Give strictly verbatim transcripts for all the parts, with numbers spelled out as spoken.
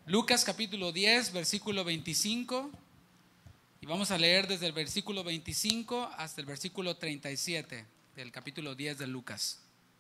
Lucas capítulo diez, versículo veinticinco, y vamos a leer desde el versículo veinticinco hasta el versículo treinta y siete del capítulo diez de Lucas.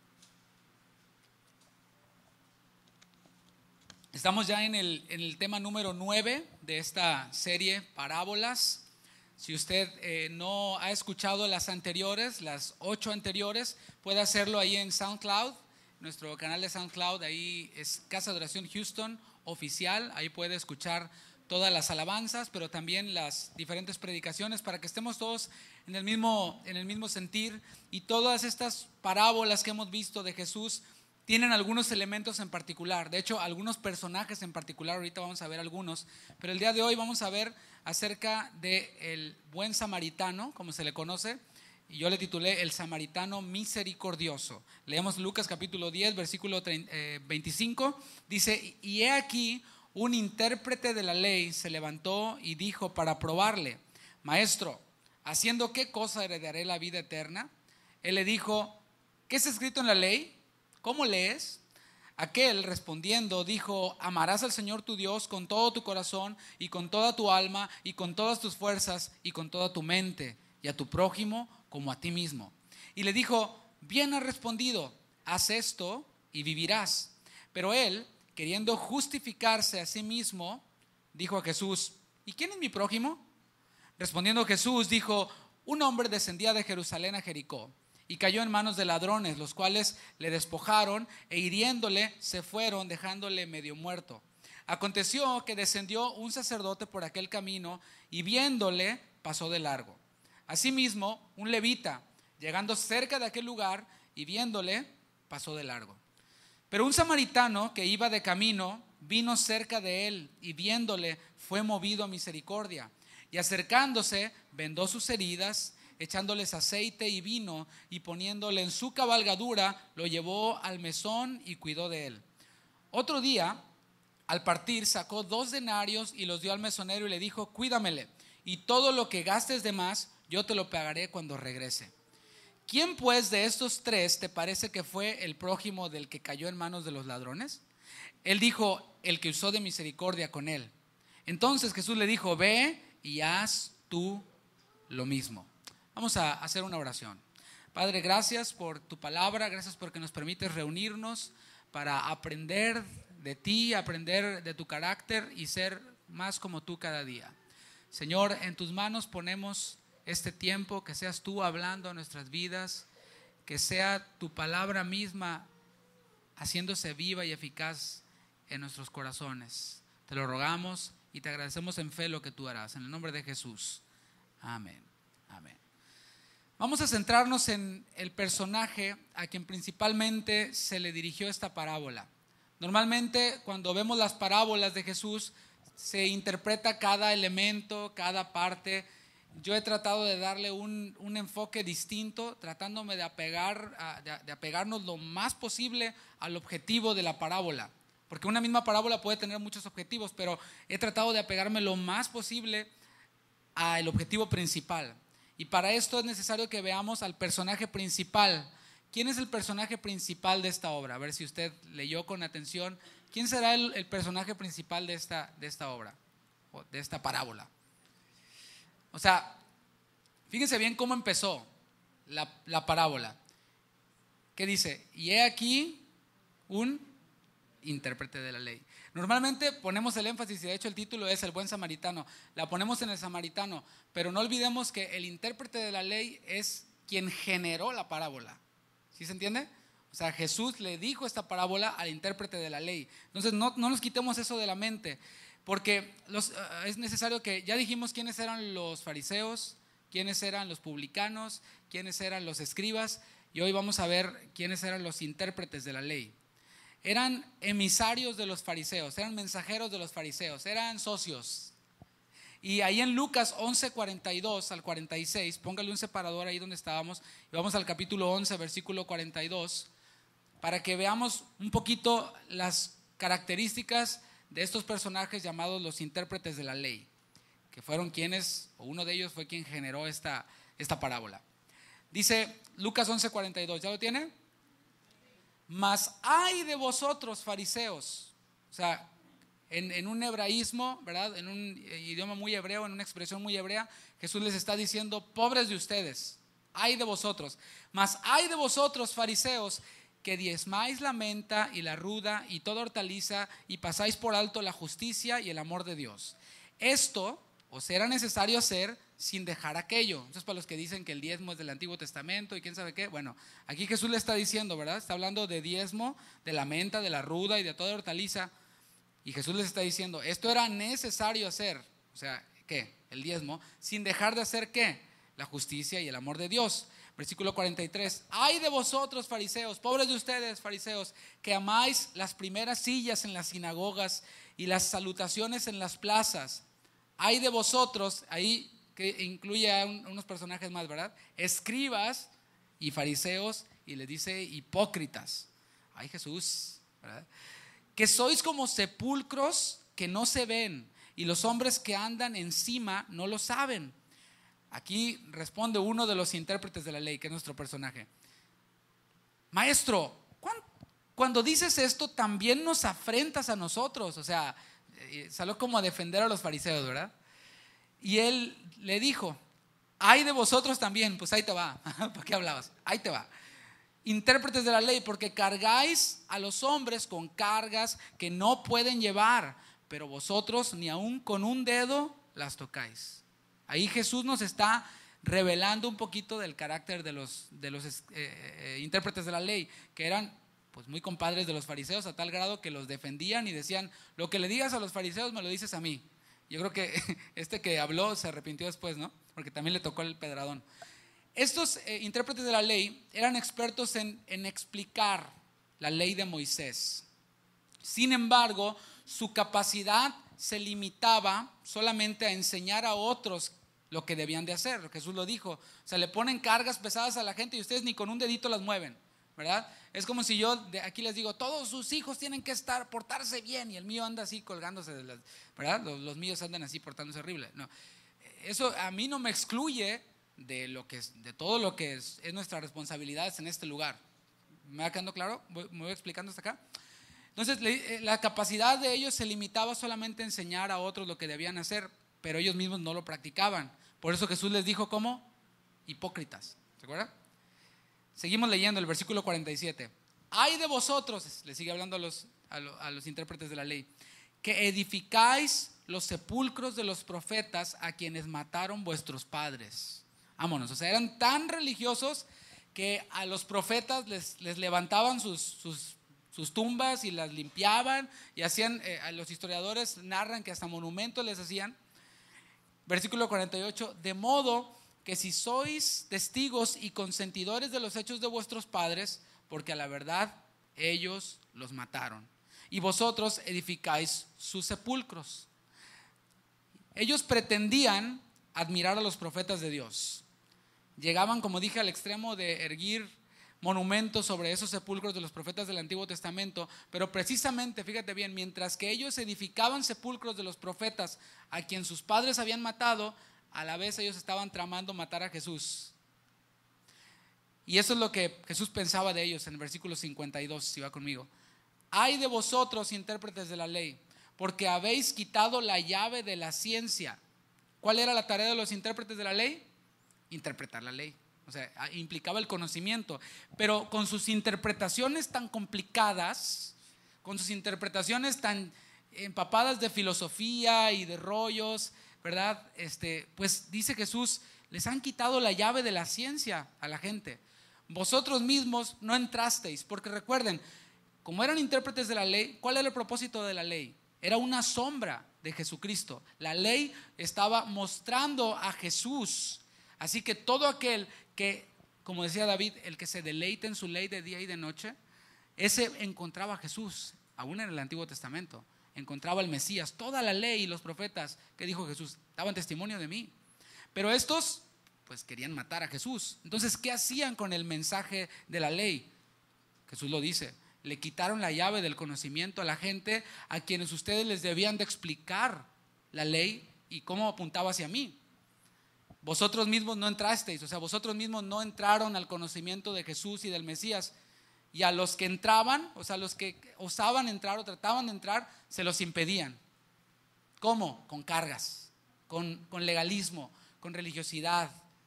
Estamos ya en el, en el tema número nueve de esta serie Parábolas. Si usted eh, no ha escuchado las anteriores, las ocho anteriores, puede hacerlo ahí en SoundCloud, nuestro canal de SoundCloud. Ahí es Casa de Oración Houston Oficial. Ahí puede escuchar todas las alabanzas, pero también las diferentes predicaciones, para que estemos todos en el mismo, en el mismo sentir. Y todas estas parábolas que hemos visto de Jesús tienen algunos elementos en particular, de hecho algunos personajes en particular. Ahorita vamos a ver algunos, pero el día de hoy vamos a ver acerca del buen samaritano, como se le conoce, y yo le titulé El samaritano misericordioso. Leemos Lucas capítulo diez, versículo veinticinco, dice: y he aquí un intérprete de la ley se levantó y dijo para probarle: Maestro, ¿haciendo qué cosa heredaré la vida eterna? Él le dijo: ¿qué está escrito en la ley? ¿Cómo lees? Aquel respondiendo dijo: amarás al Señor tu Dios con todo tu corazón y con toda tu alma y con todas tus fuerzas y con toda tu mente, y a tu prójimo como a ti mismo. Y le dijo: bien has respondido, haz esto y vivirás. Pero él, queriendo justificarse a sí mismo, dijo a Jesús: ¿y quién es mi prójimo? Respondiendo Jesús dijo: un hombre descendía de Jerusalén a Jericó y cayó en manos de ladrones, los cuales le despojaron e hiriéndole se fueron, dejándole medio muerto. Aconteció que descendió un sacerdote por aquel camino y viéndole pasó de largo. Asimismo, un levita, llegando cerca de aquel lugar y viéndole, pasó de largo. Pero un samaritano que iba de camino vino cerca de él y viéndole fue movido a misericordia. Y acercándose, vendó sus heridas, echándoles aceite y vino, y poniéndole en su cabalgadura, lo llevó al mesón y cuidó de él. Otro día, al partir, sacó dos denarios y los dio al mesonero y le dijo: cuídamele, y todo lo que gastes de más, yo te lo pagaré cuando regrese. ¿Quién pues de estos tres te parece que fue el prójimo del que cayó en manos de los ladrones? Él dijo: el que usó de misericordia con él. Entonces Jesús le dijo: ve y haz tú lo mismo. Vamos a hacer una oración. Padre, gracias por tu palabra, gracias porque nos permites reunirnos para aprender de ti, aprender de tu carácter y ser más como tú cada día. Señor, en tus manos ponemos este tiempo, que seas tú hablando a nuestras vidas, que sea tu palabra misma haciéndose viva y eficaz en nuestros corazones. Te lo rogamos y te agradecemos en fe lo que tú harás. En el nombre de Jesús. Amén. Amén. Vamos a centrarnos en el personaje a quien principalmente se le dirigió esta parábola. Normalmente, cuando vemos las parábolas de Jesús, se interpreta cada elemento, cada parte. Yo he tratado de darle un, un enfoque distinto, tratándome de, apegar, a, de, de apegarnos lo más posible al objetivo de la parábola. Porque una misma parábola puede tener muchos objetivos, pero he tratado de apegarme lo más posible al objetivo principal. Y para esto es necesario que veamos al personaje principal. ¿Quién es el personaje principal de esta obra? A ver si usted leyó con atención. ¿Quién será el, el personaje principal de esta, de esta obra, o de esta parábola? O sea, fíjense bien cómo empezó la, la parábola. ¿Qué dice? Y he aquí un intérprete de la ley. Normalmente ponemos el énfasis, y de hecho el título es El buen samaritano. La ponemos en el samaritano, pero no olvidemos que el intérprete de la ley es quien generó la parábola. ¿Sí se entiende? O sea, Jesús le dijo esta parábola al intérprete de la ley. Entonces no, no nos quitemos eso de la mente, porque los, uh, es necesario que, ya dijimos quiénes eran los fariseos, quiénes eran los publicanos, quiénes eran los escribas, y hoy vamos a ver quiénes eran los intérpretes de la ley. Eran emisarios de los fariseos, eran mensajeros de los fariseos, eran socios. Y ahí en Lucas once, cuarenta y dos al cuarenta y seis, póngale un separador ahí donde estábamos, y vamos al capítulo once, versículo cuarenta y dos, para que veamos un poquito las características de estos personajes llamados los intérpretes de la ley, que fueron quienes, o uno de ellos fue quien generó esta, esta parábola. Dice Lucas once, cuarenta y dos, ¿ya lo tiene? Mas ay de vosotros, fariseos. O sea, en, en un hebraísmo, ¿verdad? En un idioma muy hebreo, en una expresión muy hebrea, Jesús les está diciendo: pobres de ustedes, ay de vosotros, mas ay de vosotros, fariseos, que diezmáis la menta y la ruda y toda hortaliza, y pasáis por alto la justicia y el amor de Dios. Esto os era necesario hacer sin dejar aquello. Entonces, para los que dicen que el diezmo es del Antiguo Testamento y quién sabe qué, bueno, aquí Jesús le está diciendo, ¿verdad? Está hablando de diezmo, de la menta, de la ruda y de toda hortaliza. Y Jesús les está diciendo, esto era necesario hacer. O sea, ¿qué? El diezmo, sin dejar de hacer ¿qué? La justicia y el amor de Dios. Versículo cuarenta y tres. Ay de vosotros, fariseos, pobres de ustedes, fariseos, que amáis las primeras sillas en las sinagogas y las salutaciones en las plazas. Ay de vosotros, ahí que incluye a un, unos personajes más, ¿verdad? Escribas y fariseos, y le dice hipócritas. Ay, Jesús, ¿verdad? Que sois como sepulcros que no se ven, y los hombres que andan encima no lo saben. Aquí responde uno de los intérpretes de la ley, que es nuestro personaje. Maestro, cuando dices esto también nos afrentas a nosotros. O sea, salió como a defender a los fariseos, ¿verdad? Y él le dijo, ay de vosotros también. Pues ahí te va. ¿Para qué hablabas? Ahí te va. Intérpretes de la ley, porque cargáis a los hombres con cargas que no pueden llevar, pero vosotros ni aun con un dedo las tocáis. Ahí Jesús nos está revelando un poquito del carácter de los, de los eh, eh, intérpretes de la ley, que eran pues muy compadres de los fariseos, a tal grado que los defendían y decían, lo que le digas a los fariseos me lo dices a mí. Yo creo que este que habló se arrepintió después, ¿no? Porque también le tocó el pedradón. Estos eh, intérpretes de la ley eran expertos en, en explicar la ley de Moisés. Sin embargo, su capacidad se limitaba solamente a enseñar a otros lo que debían de hacer. Jesús lo dijo. O sea, le ponen cargas pesadas a la gente y ustedes ni con un dedito las mueven, ¿verdad? Es como si yo de aquí les digo, todos sus hijos tienen que estar, portarse bien, y el mío anda así colgándose de las, ¿verdad? Los, los míos andan así portándose horrible. No, eso a mí no me excluye de lo que es, de todo lo que es, es nuestra responsabilidad en este lugar. ¿Me va quedando claro? ¿Me voy explicando hasta acá? Entonces, la capacidad de ellos se limitaba solamente a enseñar a otros lo que debían hacer, pero ellos mismos no lo practicaban. Por eso Jesús les dijo ¿cómo? Hipócritas. ¿Se acuerdan? Seguimos leyendo el versículo cuarenta y siete. Ay de vosotros, le sigue hablando a los, a, los, a los intérpretes de la ley, que edificáis los sepulcros de los profetas a quienes mataron vuestros padres. Vámonos, o sea, eran tan religiosos que a los profetas les, les levantaban sus, sus, sus tumbas y las limpiaban y hacían, eh, a los historiadores narran que hasta monumentos les hacían. Versículo cuarenta y ocho, de modo que si sois testigos y consentidores de los hechos de vuestros padres, porque a la verdad ellos los mataron, y vosotros edificáis sus sepulcros. Ellos pretendían admirar a los profetas de Dios. Llegaban, como dije, al extremo de erguir monumentos sobre esos sepulcros de los profetas del Antiguo Testamento, pero precisamente, fíjate bien, mientras que ellos edificaban sepulcros de los profetas a quien sus padres habían matado, a la vez ellos estaban tramando matar a Jesús. Y eso es lo que Jesús pensaba de ellos en el versículo cincuenta y dos, si va conmigo. Ay de vosotros, intérpretes de la ley, porque habéis quitado la llave de la ciencia. ¿Cuál era la tarea de los intérpretes de la ley? Interpretar la ley. O sea, implicaba el conocimiento, pero con sus interpretaciones tan complicadas, con sus interpretaciones tan empapadas de filosofía y de rollos, ¿verdad? Este, pues dice Jesús, les han quitado la llave de la ciencia a la gente. Vosotros mismos no entrasteis, porque recuerden, como eran intérpretes de la ley, ¿cuál era el propósito de la ley? Era una sombra de Jesucristo. La ley estaba mostrando a Jesús. Así que todo aquel que, como decía David, el que se deleite en su ley de día y de noche, ese encontraba a Jesús, aún en el Antiguo Testamento. Encontraba al Mesías. Toda la ley y los profetas, que dijo Jesús, daban testimonio de mí. Pero estos, pues querían matar a Jesús. Entonces, ¿qué hacían con el mensaje de la ley? Jesús lo dice, le quitaron la llave del conocimiento a la gente a quienes ustedes les debían de explicar la ley y cómo apuntaba hacia mí. Vosotros mismos no entrasteis, o sea, vosotros mismos no entraron al conocimiento de Jesús y del Mesías. Y a los que entraban, o sea, los que osaban entrar o trataban de entrar, se los impedían. ¿Cómo? Con cargas, con, con legalismo, con religiosidad.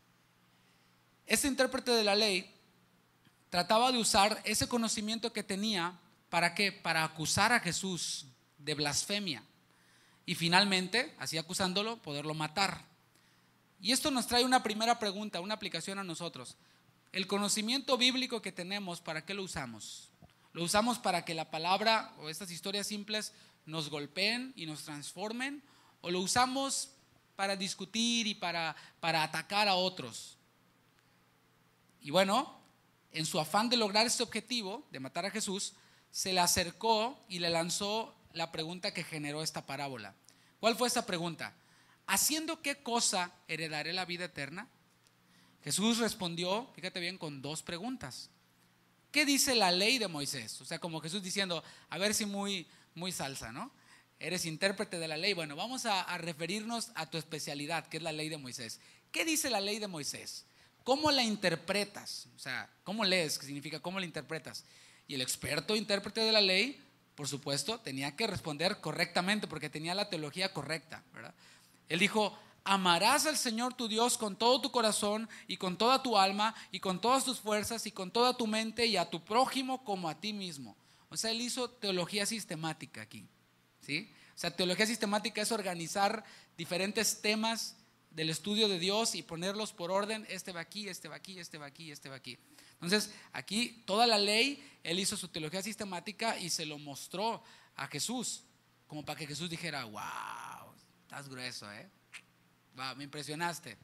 Este intérprete de la ley trataba de usar ese conocimiento que tenía, ¿para qué? Para acusar a Jesús de blasfemia y finalmente, así acusándolo, poderlo matar. Y esto nos trae una primera pregunta, una aplicación a nosotros. El conocimiento bíblico que tenemos, ¿para qué lo usamos? ¿Lo usamos para que la palabra o estas historias simples nos golpeen y nos transformen? ¿O lo usamos para discutir y para, para atacar a otros? Y bueno, en su afán de lograr este objetivo, de matar a Jesús, se le acercó y le lanzó la pregunta que generó esta parábola. ¿Cuál fue esta pregunta? ¿Haciendo qué cosa heredaré la vida eterna? Jesús respondió, fíjate bien, con dos preguntas. ¿Qué dice la ley de Moisés? O sea, como Jesús diciendo, a ver si muy, muy salsa, ¿no? Eres intérprete de la ley. Bueno, vamos a, a referirnos a tu especialidad, que es la ley de Moisés. ¿Qué dice la ley de Moisés? ¿Cómo la interpretas? O sea, ¿cómo lees? ¿Qué significa? ¿Cómo la interpretas? Y el experto intérprete de la ley, por supuesto, tenía que responder correctamente porque tenía la teología correcta, ¿verdad? Él dijo, amarás al Señor tu Dios con todo tu corazón y con toda tu alma y con todas tus fuerzas y con toda tu mente y a tu prójimo como a ti mismo. O sea, él hizo teología sistemática aquí, ¿sí? O sea, teología sistemática es organizar diferentes temas del estudio de Dios y ponerlos por orden. Este va aquí, este va aquí, este va aquí, este va aquí. Entonces, aquí toda la ley, él hizo su teología sistemática y se lo mostró a Jesús, como para que Jesús dijera, wow, estás grueso, ¿eh? Wow, me impresionaste.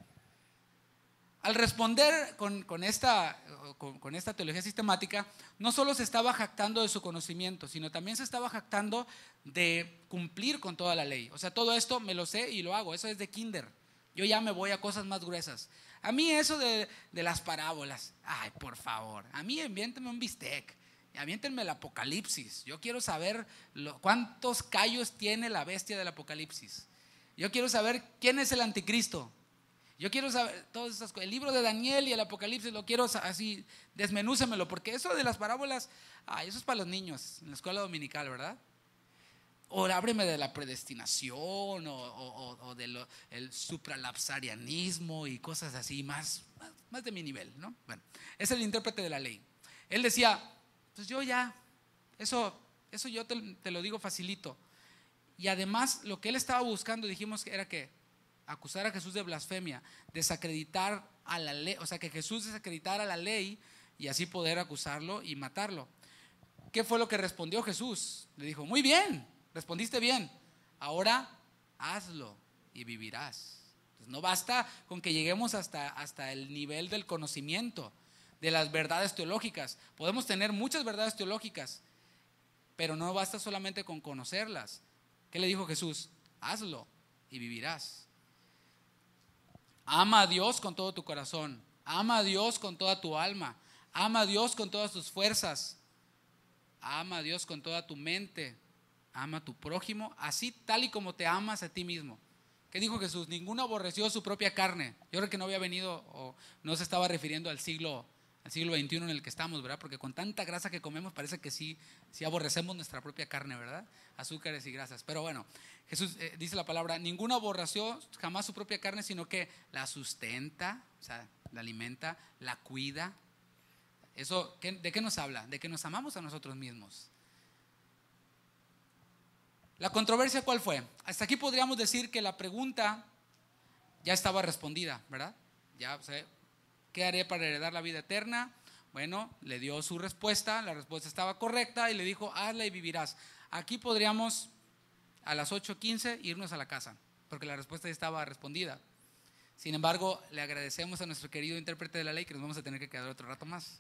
Al responder con, con, esta, con, con esta teología sistemática, no solo se estaba jactando de su conocimiento, sino también se estaba jactando de cumplir con toda la ley. O sea, todo esto me lo sé y lo hago, eso es de kinder. Yo ya me voy a cosas más gruesas. A mí eso de, de las parábolas, ay, por favor, a mí enviéntenme un bistec, aviéntenme el Apocalipsis. Yo quiero saber lo, cuántos callos tiene la bestia del Apocalipsis. Yo quiero saber quién es el anticristo. Yo quiero saber todas esas cosas. El libro de Daniel y el Apocalipsis lo quiero así, desmenúcemelo, porque eso de las parábolas, ay, eso es para los niños en la escuela dominical, ¿verdad? O ábreme de la predestinación o, o, o del supralapsarianismo y cosas así, más, más, más de mi nivel, ¿no? Bueno, es el intérprete de la ley. Él decía, pues yo ya, eso, eso yo te, te lo digo facilito. Y además lo que él estaba buscando, dijimos que era que acusar a Jesús de blasfemia, desacreditar a la ley, o sea que Jesús desacreditara la ley y así poder acusarlo y matarlo. ¿Qué fue lo que respondió Jesús? Le dijo, muy bien, respondiste bien, ahora hazlo y vivirás. Entonces, no basta con que lleguemos hasta, hasta el nivel del conocimiento de las verdades teológicas. Podemos tener muchas verdades teológicas, pero no basta solamente con conocerlas. ¿Qué le dijo Jesús? Hazlo y vivirás. Ama a Dios con todo tu corazón, ama a Dios con toda tu alma, ama a Dios con todas tus fuerzas, ama a Dios con toda tu mente, ama a tu prójimo, así tal y como te amas a ti mismo. ¿Qué dijo Jesús? Ninguno aborreció su propia carne. Yo creo que no había venido o no se estaba refiriendo al siglo al siglo veintiuno en el que estamos, ¿verdad? Porque con tanta grasa que comemos parece que sí, sí aborrecemos nuestra propia carne, ¿verdad? Azúcares y grasas. Pero bueno, Jesús eh, dice la palabra, ninguno aborreció jamás su propia carne, sino que la sustenta, o sea, la alimenta, la cuida. Eso, ¿de qué nos habla? De que nos amamos a nosotros mismos. La controversia, ¿cuál fue? Hasta aquí podríamos decir que la pregunta ya estaba respondida, ¿verdad? Ya, o sea, ¿qué haré para heredar la vida eterna? Bueno, le dio su respuesta, la respuesta estaba correcta y le dijo, hazla y vivirás. Aquí podríamos a las ocho quince irnos a la casa, porque la respuesta ya estaba respondida. Sin embargo, le agradecemos a nuestro querido intérprete de la ley que nos vamos a tener que quedar otro rato más.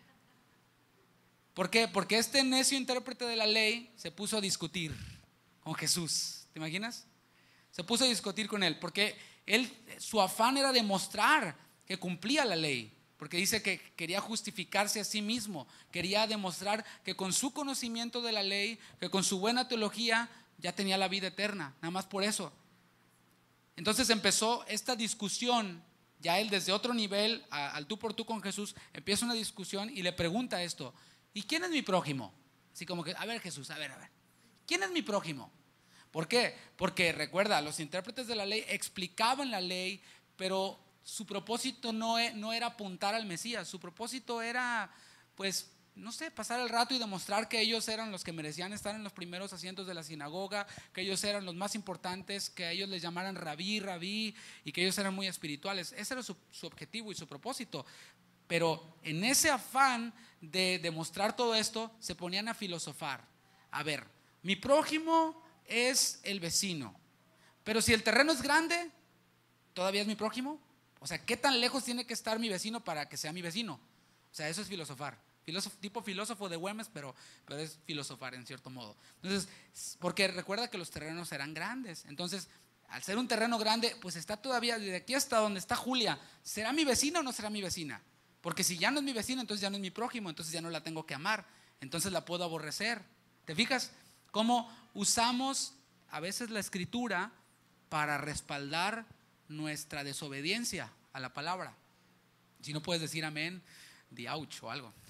¿Por qué? Porque este necio intérprete de la ley se puso a discutir con Jesús. ¿Te imaginas? Se puso a discutir con él, porque él, su afán era demostrar que cumplía la ley, porque dice que quería justificarse a sí mismo, quería demostrar que con su conocimiento de la ley, que con su buena teología ya tenía la vida eterna, nada más por eso. Entonces empezó esta discusión, ya él desde otro nivel, al tú por tú con Jesús, empieza una discusión y le pregunta esto, ¿y quién es mi prójimo? Así como que, a ver Jesús, a ver, a ver, ¿quién es mi prójimo? ¿Por qué? Porque recuerda, los intérpretes de la ley explicaban la ley, pero su propósito no, no era apuntar al Mesías, su propósito era, pues, no sé, pasar el rato y demostrar que ellos eran los que merecían estar en los primeros asientos de la sinagoga, que ellos eran los más importantes, que a ellos les llamaran rabí, rabí, y que ellos eran muy espirituales. Ese era su, su objetivo y su propósito. Pero en ese afán de demostrar todo esto, se ponían a filosofar. A ver, mi prójimo es el vecino, pero si el terreno es grande, ¿todavía es mi prójimo? O sea, ¿qué tan lejos tiene que estar mi vecino para que sea mi vecino? O sea, eso es filosofar. Filósofo, tipo filósofo de Güemes, pero, pero es filosofar en cierto modo. Entonces, porque recuerda que los terrenos eran grandes. Entonces, al ser un terreno grande, pues está todavía, de aquí hasta donde está Julia, ¿será mi vecina o no será mi vecina? Porque si ya no es mi vecina, entonces ya no es mi prójimo, entonces ya no la tengo que amar, entonces la puedo aborrecer. ¿Te fijas cómo usamos a veces la escritura para respaldar nuestra desobediencia a la palabra? Si no puedes decir amén, di ouch o algo.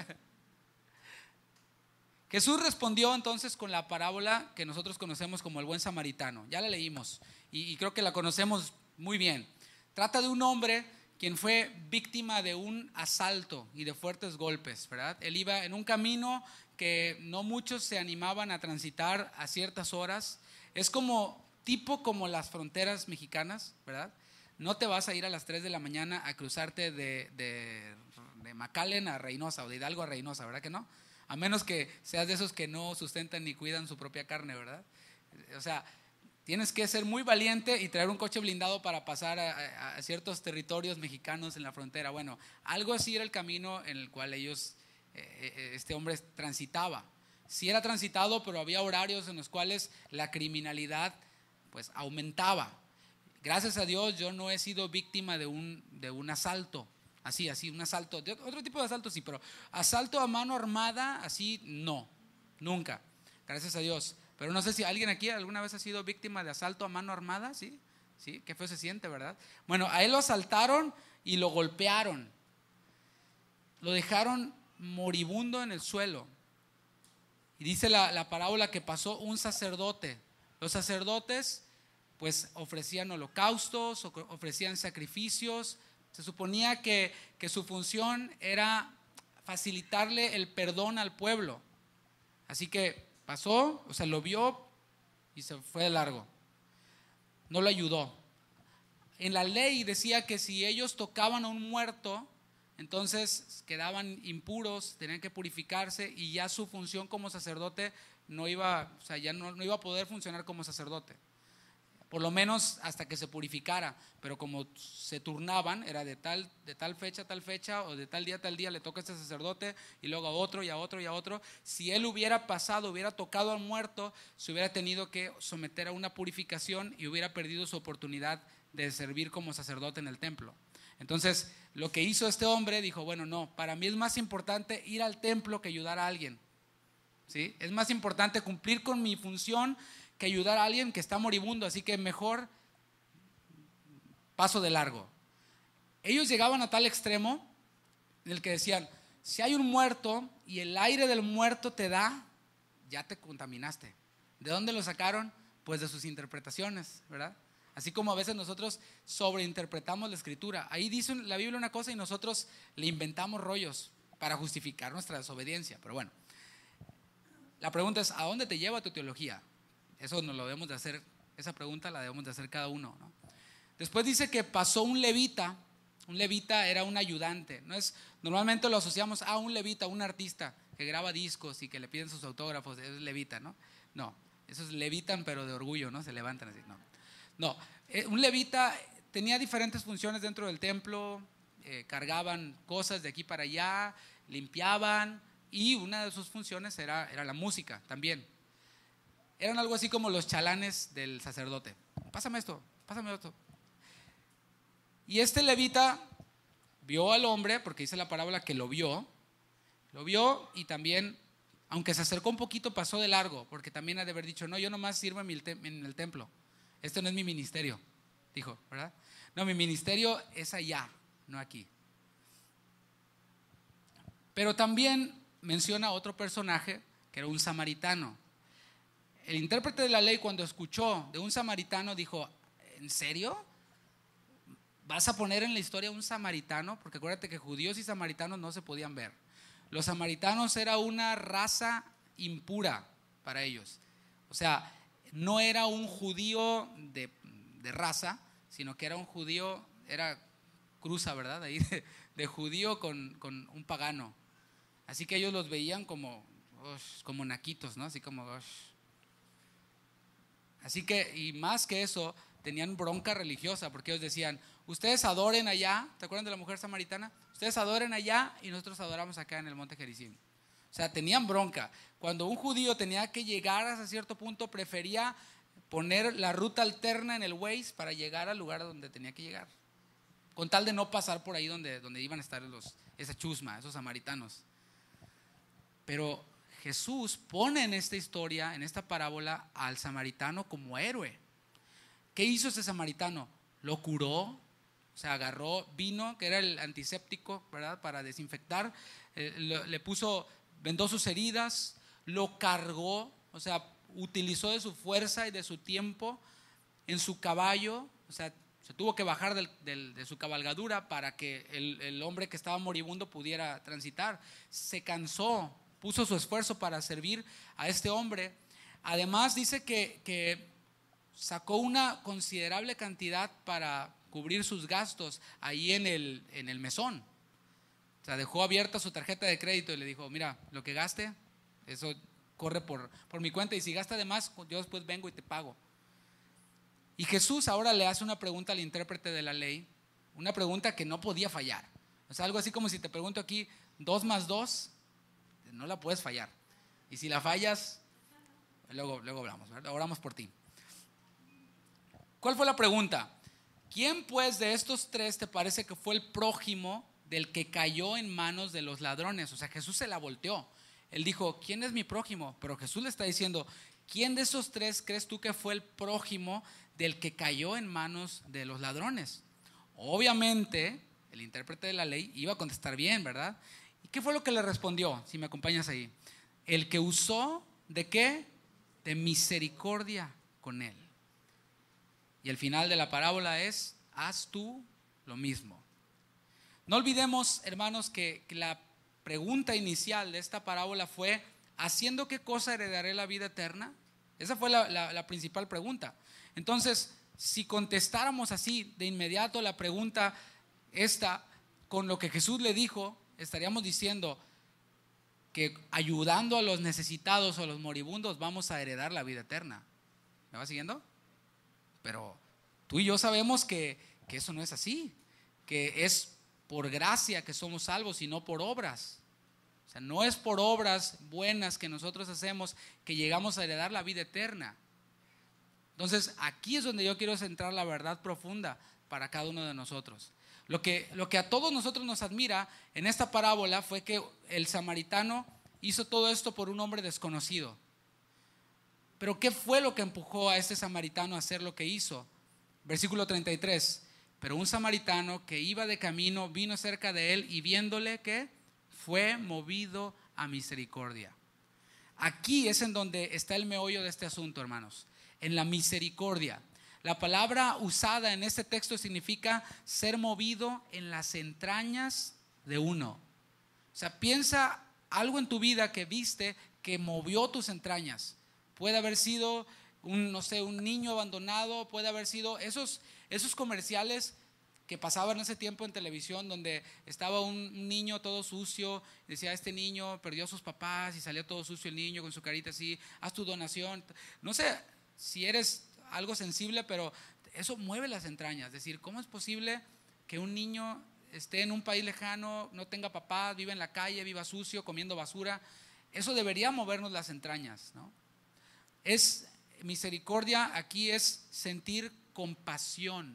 Jesús respondió entonces con la parábola que nosotros conocemos como el buen samaritano. Ya la leímos y, y creo que la conocemos muy bien. Trata de un hombre quien fue víctima de un asalto y de fuertes golpes, ¿verdad? Él iba en un camino que no muchos se animaban a transitar a ciertas horas. Es como tipo como las fronteras mexicanas, ¿verdad? No te vas a ir a las tres de la mañana a cruzarte de, de, de McAllen a Reynosa o de Hidalgo a Reynosa, ¿verdad que no? A menos que seas de esos que no sustentan ni cuidan su propia carne, ¿verdad? O sea, tienes que ser muy valiente y traer un coche blindado para pasar a, a, a ciertos territorios mexicanos en la frontera. Bueno, algo así era el camino en el cual ellos, eh, este hombre transitaba. Sí era transitado, pero había horarios en los cuales la criminalidad pues aumentaba. Gracias a Dios yo no he sido víctima de un, de un asalto, así, así, un asalto, de otro tipo de asalto sí, pero asalto a mano armada, así no, nunca, gracias a Dios. Pero no sé si alguien aquí alguna vez ha sido víctima de asalto a mano armada, ¿sí? ¿Sí? Qué feo se siente, ¿verdad? Bueno, a él lo asaltaron y lo golpearon, lo dejaron moribundo en el suelo. Y dice la, la parábola que pasó un sacerdote. Los sacerdotes pues ofrecían holocaustos, ofrecían sacrificios. Se suponía que, que su función era facilitarle el perdón al pueblo. Así que pasó, o sea, lo vio y se fue de largo. No lo ayudó. En la ley decía que si ellos tocaban a un muerto, entonces quedaban impuros, tenían que purificarse y ya su función como sacerdote no iba, o sea, ya no, no iba a poder funcionar como sacerdote. Por lo menos hasta que se purificara, pero como se turnaban, era de tal, de tal fecha a tal fecha, o de tal día a tal día le toca a este sacerdote, y luego a otro, y a otro, y a otro. Si él hubiera pasado, hubiera tocado al muerto, se hubiera tenido que someter a una purificación y hubiera perdido su oportunidad de servir como sacerdote en el templo. Entonces, lo que hizo este hombre, dijo, bueno, no, para mí es más importante ir al templo que ayudar a alguien, ¿sí? Es más importante cumplir con mi función que ayudar a alguien que está moribundo, así que mejor paso de largo. Ellos llegaban a tal extremo en el que decían, si hay un muerto y el aire del muerto te da, ya te contaminaste. ¿De dónde lo sacaron? Pues de sus interpretaciones, ¿verdad? Así como a veces nosotros sobreinterpretamos la escritura. Ahí dice la Biblia una cosa y nosotros le inventamos rollos para justificar nuestra desobediencia. Pero bueno, la pregunta es, ¿a dónde te lleva tu teología? Eso nos lo debemos de hacer, esa pregunta la debemos de hacer cada uno, ¿no? Después dice que pasó un levita. Un levita era un ayudante. No es, normalmente lo asociamos a un levita, un artista que graba discos y que le piden sus autógrafos, es levita, ¿no? No, esos levitan pero de orgullo, ¿no? Se levantan así, no. No, eh, un levita tenía diferentes funciones dentro del templo, eh, cargaban cosas de aquí para allá, limpiaban, y una de sus funciones era, era la música también. Eran algo así como los chalanes del sacerdote. Pásame esto, pásame esto. Y este levita vio al hombre, porque dice la parábola que lo vio, lo vio y también, aunque se acercó un poquito, pasó de largo, porque también ha de haber dicho, no, yo nomás sirvo en, te- en el templo, este no es mi ministerio, dijo, ¿verdad? No, mi ministerio es allá, no aquí. Pero también menciona otro personaje que era un samaritano. el intérprete de la ley, cuando escuchó de un samaritano, dijo: ¿en serio? ¿Vas a poner en la historia un samaritano? Porque acuérdate que judíos y samaritanos no se podían ver. Los samaritanos era una raza impura para ellos. O sea, no era un judío de, de raza, sino que era un judío, era cruza, ¿verdad? Ahí de, de judío con, con un pagano. Así que ellos los veían como, ush, como naquitos, ¿no? Así como, ush. Así que, y más que eso, tenían bronca religiosa, porque ellos decían: ustedes adoren allá. ¿Te acuerdan de la mujer samaritana? Ustedes adoren allá y nosotros adoramos acá en el monte Gerizim. O sea, tenían bronca. Cuando un judío tenía que llegar hasta cierto punto, prefería poner la ruta alterna en el Waze para llegar al lugar donde tenía que llegar, con tal de no pasar por ahí donde, donde iban a estar los, esa chusma, esos samaritanos. Pero Jesús pone en esta historia, en esta parábola, al samaritano como héroe. ¿Qué hizo ese samaritano? Lo curó, o sea, agarró vino, que era el antiséptico, ¿verdad?, para desinfectar, eh, le, le puso, vendó sus heridas, lo cargó, o sea, utilizó de su fuerza y de su tiempo en su caballo, o sea, se tuvo que bajar del, del, de su cabalgadura para que el, el hombre que estaba moribundo pudiera transitar. Se cansó, puso su esfuerzo para servir a este hombre. Además dice que, que sacó una considerable cantidad para cubrir sus gastos ahí en el, en el mesón. O sea, dejó abierta su tarjeta de crédito y le dijo: mira, lo que gaste, eso corre por, por mi cuenta, y si gasta de más, yo después vengo y te pago. Y Jesús ahora le hace una pregunta al intérprete de la ley, una pregunta que no podía fallar. O sea, algo así como si te pregunto aquí, dos más dos, no la puedes fallar. Y si la fallas, luego, luego hablamos, ¿verdad? Oramos por ti. ¿Cuál fue la pregunta? ¿Quién pues de estos tres te parece que fue el prójimo del que cayó en manos de los ladrones? O sea, Jesús se la volteó. Él dijo: ¿quién es mi prójimo? Pero Jesús le está diciendo: ¿quién de esos tres crees tú que fue el prójimo del que cayó en manos de los ladrones? Obviamente, el intérprete de la ley iba a contestar bien, ¿verdad? ¿Y qué fue lo que le respondió? Si me acompañas ahí. El que usó, ¿de qué? De misericordia con él. Y el final de la parábola es: haz tú lo mismo. No olvidemos, hermanos, que, que la pregunta inicial de esta parábola fue: ¿haciendo qué cosa heredaré la vida eterna? Esa fue la, la, la principal pregunta. Entonces, si contestáramos así de inmediato la pregunta esta con lo que Jesús le dijo, estaríamos diciendo que ayudando a los necesitados o a los moribundos vamos a heredar la vida eterna. ¿Me va siguiendo? Pero tú y yo sabemos que, que eso no es así, que es por gracia que somos salvos y no por obras. O sea, no es por obras buenas que nosotros hacemos que llegamos a heredar la vida eterna. Entonces, aquí es donde yo quiero centrar la verdad profunda para cada uno de nosotros. Lo que, lo que a todos nosotros nos admira en esta parábola fue que el samaritano hizo todo esto por un hombre desconocido. Pero ¿qué fue lo que empujó a este samaritano a hacer lo que hizo? Versículo treinta y tres. Pero un samaritano que iba de camino vino cerca de él y viéndole, ¿qué? Fue movido a misericordia. Aquí es en donde está el meollo de este asunto, hermanos, en la misericordia. La palabra usada en este texto significa ser movido en las entrañas de uno. O sea, piensa algo en tu vida que viste que movió tus entrañas. Puede haber sido un, no sé, un niño abandonado, puede haber sido esos, esos comerciales que pasaban en ese tiempo en televisión, donde estaba un niño todo sucio, decía: este niño perdió a sus papás y salió todo sucio el niño con su carita así, haz tu donación. No sé si eres algo sensible, pero eso mueve las entrañas. Es decir, ¿cómo es posible que un niño esté en un país lejano, no tenga papás, viva en la calle, viva sucio, comiendo basura? Eso debería movernos las entrañas, ¿no? Es misericordia, aquí es sentir compasión.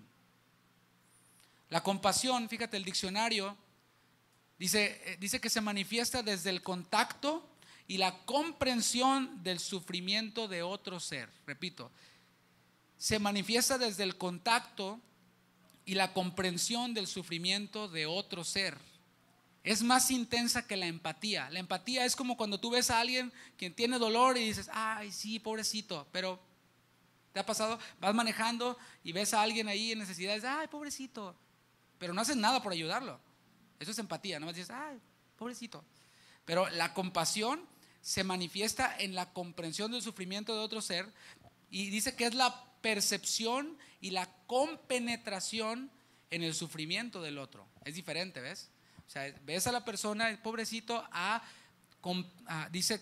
La compasión, fíjate, el diccionario dice, dice que se manifiesta desde el contacto y la comprensión del sufrimiento de otro ser. Repito, se manifiesta desde el contacto y la comprensión del sufrimiento de otro ser. es más intensa que la empatía. La empatía es como cuando tú ves a alguien quien tiene dolor y dices, ay, sí, pobrecito. Pero ¿te ha pasado? Vas manejando y ves a alguien ahí en necesidades, ay, pobrecito. Pero no haces nada por ayudarlo. Eso es empatía, nomás dices, ay, pobrecito. Pero la compasión se manifiesta en la comprensión del sufrimiento de otro ser, y dice que es la percepción y la compenetración en el sufrimiento del otro. Es diferente, ¿ves? O sea, ves a la persona, el pobrecito, a, a dice,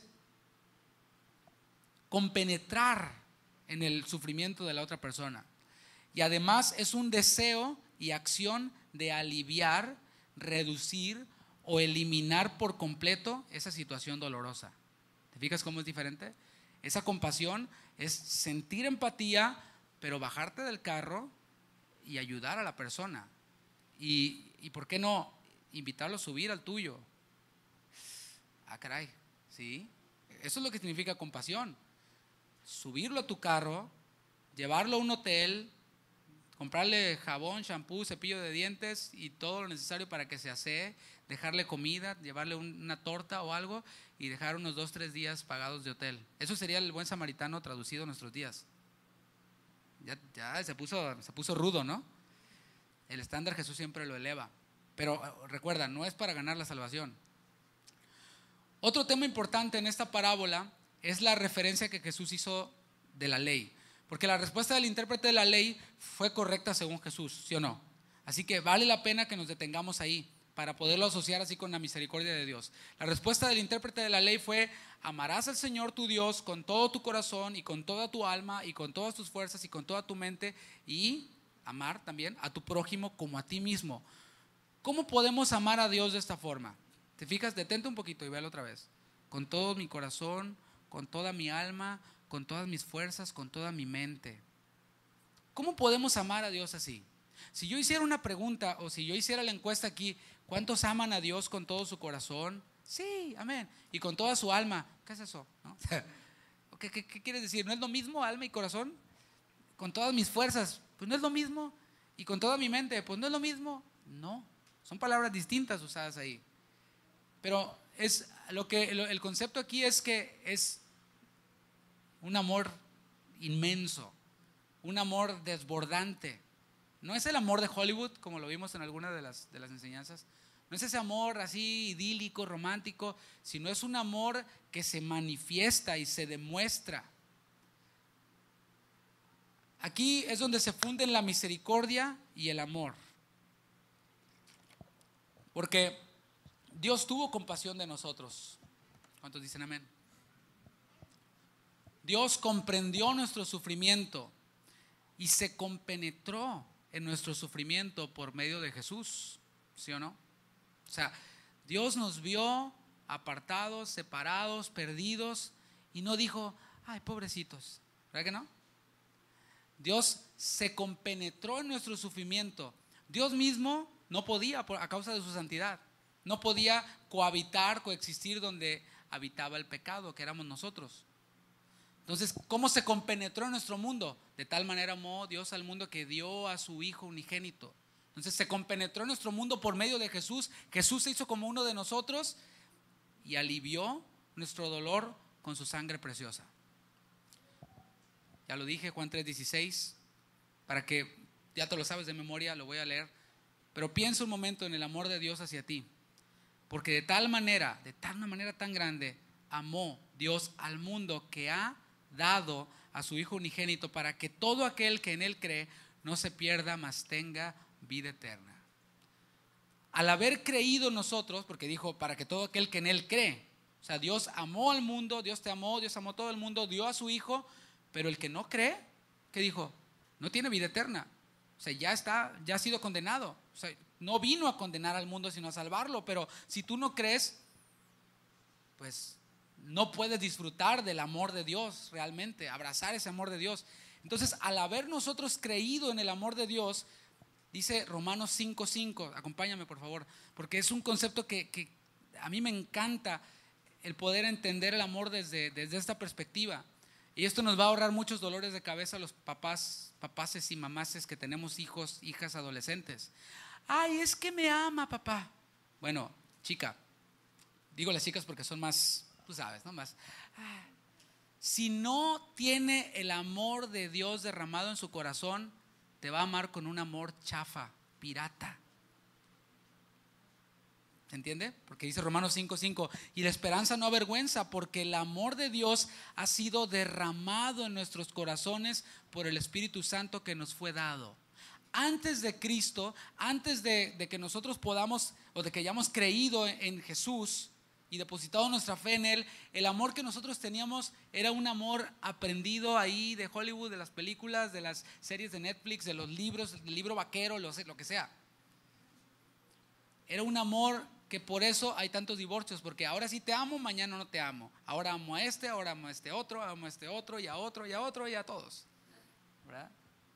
compenetrar en el sufrimiento de la otra persona. Y además es un deseo y acción de aliviar, reducir o eliminar por completo esa situación dolorosa. ¿Te fijas cómo es diferente? Esa compasión es sentir empatía, pero bajarte del carro y ayudar a la persona. Y, y ¿por qué no invitarlo a subir al tuyo? Ah, caray, ¿sí? Eso es lo que significa compasión. Subirlo a tu carro, llevarlo a un hotel, comprarle jabón, shampoo, cepillo de dientes y todo lo necesario para que se asee, dejarle comida, llevarle una torta o algo y dejar unos dos, tres días pagados de hotel. Eso sería el buen samaritano traducido a nuestros días. Ya, ya se puso, se puso rudo, ¿no? El estándar Jesús siempre lo eleva. Pero recuerda, no es para ganar la salvación. Otro tema importante en esta parábola es la referencia que Jesús hizo de la ley. Porque la respuesta del intérprete de la ley fue correcta según Jesús, ¿sí o no? Así que vale la pena que nos detengamos ahí para poderlo asociar así con la misericordia de Dios. La respuesta del intérprete de la ley fue: amarás al Señor tu Dios con todo tu corazón y con toda tu alma y con todas tus fuerzas y con toda tu mente, y amar también a tu prójimo como a ti mismo. ¿Cómo podemos amar a Dios de esta forma? ¿Te fijas? Detente un poquito y véalo otra vez. Con todo mi corazón, con toda mi alma, con todas mis fuerzas, con toda mi mente. ¿Cómo podemos amar a Dios así? Si yo hiciera una pregunta, o si yo hiciera la encuesta aquí, ¿cuántos aman a Dios con todo su corazón? Sí, amén. Y con toda su alma. ¿Qué es eso? ¿No? ¿Qué, qué, ¿Qué quieres decir? ¿No es lo mismo alma y corazón? Con todas mis fuerzas, pues no es lo mismo. Y con toda mi mente, pues no es lo mismo. No, son palabras distintas usadas ahí. Pero es lo que el concepto aquí es que es un amor inmenso, un amor desbordante. No es el amor de Hollywood, como lo vimos en alguna de las, de las enseñanzas. No es ese amor así idílico, romántico, sino es un amor que se manifiesta y se demuestra. Aquí es donde se funden la misericordia y el amor. Porque Dios tuvo compasión de nosotros. ¿Cuántos dicen amén? Dios comprendió nuestro sufrimiento y se compenetró en nuestro sufrimiento por medio de Jesús, ¿sí o no? O sea, Dios nos vio apartados, separados, perdidos, y no dijo, ay, pobrecitos, ¿verdad que no? Dios se compenetró en nuestro sufrimiento. Dios mismo no podía, a causa de su santidad, no podía cohabitar, coexistir donde habitaba el pecado, que éramos nosotros. Entonces, ¿cómo se compenetró en nuestro mundo? De tal manera amó Dios al mundo que dio a su Hijo unigénito. Entonces se compenetró en nuestro mundo por medio de Jesús. Jesús se hizo como uno de nosotros y alivió nuestro dolor con su sangre preciosa. Ya lo dije, Juan tres dieciséis, para que ya te lo sabes de memoria, lo voy a leer. Pero piensa un momento en el amor de Dios hacia ti. Porque de tal manera, de tal una manera tan grande, amó Dios al mundo que ha dado a su Hijo unigénito para que todo aquel que en Él cree no se pierda, mas tenga vida eterna. Al haber creído nosotros, porque dijo para que todo aquel que en Él cree, o sea, Dios amó al mundo, Dios te amó, Dios amó a todo el mundo, dio a su Hijo, pero el que no cree, ¿qué dijo? No tiene vida eterna. O sea, ya está, ya ha sido condenado. O sea, no vino a condenar al mundo sino a salvarlo, pero si tú no crees, pues no puedes disfrutar del amor de Dios realmente, abrazar ese amor de Dios. Entonces, al haber nosotros creído en el amor de Dios, dice Romanos cinco cinco, acompáñame por favor, porque es un concepto que, que a mí me encanta el poder entender el amor desde, desde esta perspectiva. Y esto nos va a ahorrar muchos dolores de cabeza a los papás, papaces y mamaces que tenemos hijos, hijas adolescentes. Ay, es que me ama papá. Bueno, chica, digo las chicas porque son más, tú sabes, ¿no? Más. Ah, si no tiene el amor de Dios derramado en su corazón, te va a amar con un amor chafa, pirata. ¿Se entiende? Porque dice Romanos cinco cinco, y la esperanza no avergüenza, porque el amor de Dios ha sido derramado en nuestros corazones por el Espíritu Santo que nos fue dado. Antes de Cristo, antes de, de que nosotros podamos, o de que hayamos creído en, en Jesús y depositado nuestra fe en Él, el amor que nosotros teníamos era un amor aprendido ahí de Hollywood, de las películas, de las series de Netflix, de los libros, del libro vaquero, lo, lo que sea. Era un amor que por eso hay tantos divorcios, porque ahora sí te amo, mañana no te amo. Ahora amo a este, ahora amo a este otro, amo a este otro, y a otro, y a otro, y a todos. ¿Verdad?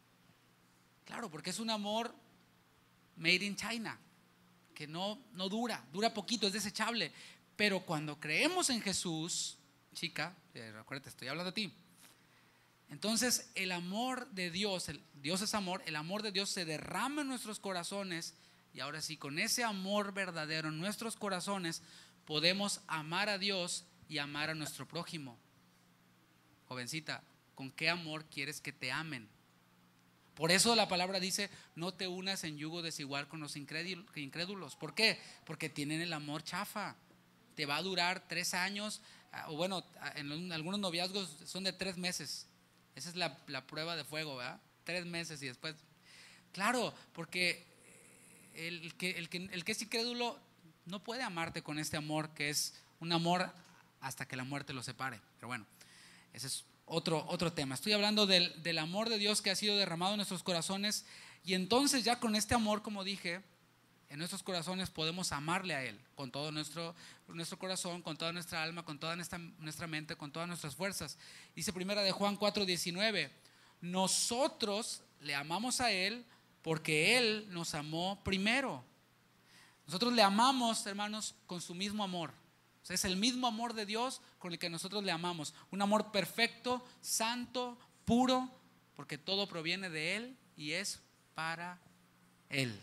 Claro, porque es un amor made in China, que no, no dura, dura poquito, es desechable. Pero cuando creemos en Jesús, chica, recuérdate, estoy hablando de ti. Entonces el amor de Dios, el, Dios es amor, el amor de Dios se derrama en nuestros corazones. Y ahora sí, con ese amor verdadero en nuestros corazones, podemos amar a Dios y amar a nuestro prójimo. Jovencita, ¿con qué amor quieres que te amen? Por eso la palabra dice, no te unas en yugo desigual con los incrédulos. ¿Por qué? Porque tienen el amor chafa. Te va a durar tres años, o bueno, en algunos noviazgos son de tres meses. Esa es la, la prueba de fuego, ¿verdad? Tres meses y después. Claro, porque el que, el que, el que es incrédulo no puede amarte con este amor que es un amor hasta que la muerte lo separe. Pero bueno, ese es otro, otro tema. Estoy hablando del, del amor de Dios que ha sido derramado en nuestros corazones, y entonces ya con este amor, como dije, en nuestros corazones podemos amarle a Él con todo nuestro, nuestro corazón, con toda nuestra alma, con toda nuestra, nuestra mente, con todas nuestras fuerzas. Dice primera de Juan cuatro diecinueve, nosotros le amamos a Él porque Él nos amó primero. Nosotros le amamos, hermanos, con su mismo amor. O sea, es el mismo amor de Dios con el que nosotros le amamos. Un amor perfecto, santo, puro, porque todo proviene de Él y es para Él.